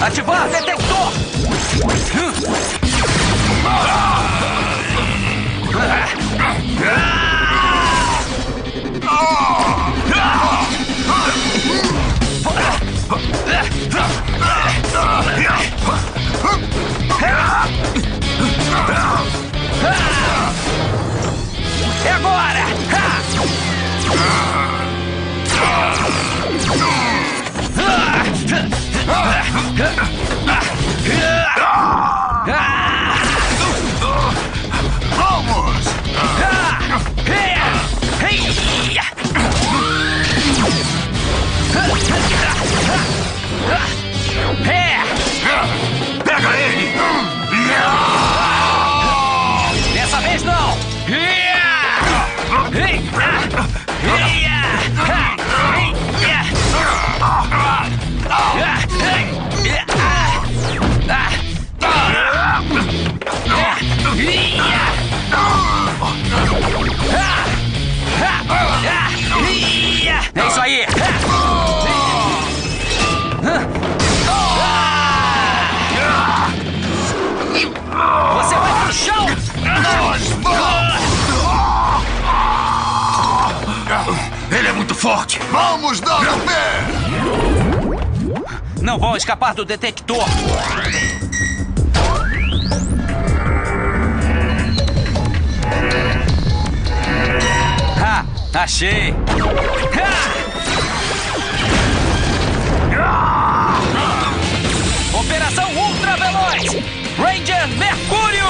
Ativar detector! É agora! Vamos! Pega ele! Dessa vez não! É isso aí! Você vai pro chão! Ele é muito forte! Vamos dar no pé! Não vão escapar do detector! Achei! Operação Ultra Veloz! Ranger Mercúrio!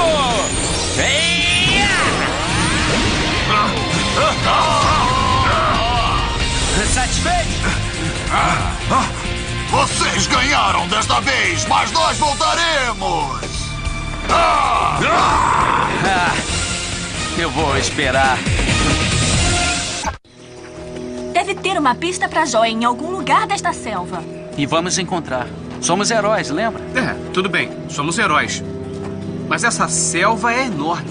Satisfeito? Vocês ganharam desta vez, mas nós voltaremos! Eu vou esperar. Deve ter uma pista pra joia em algum lugar desta selva. E vamos encontrar. Somos heróis, lembra? É, tudo bem. Somos heróis. Mas essa selva é enorme.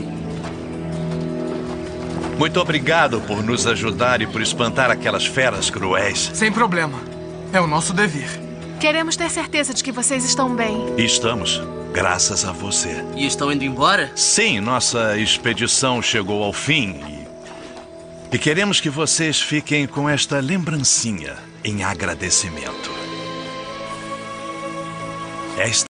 Muito obrigado por nos ajudar e por espantar aquelas feras cruéis. Sem problema. É o nosso dever. Queremos ter certeza de que vocês estão bem. E estamos, graças a você. E estão indo embora? Sim, nossa expedição chegou ao fim e queremos que vocês fiquem com esta lembrancinha em agradecimento. Esta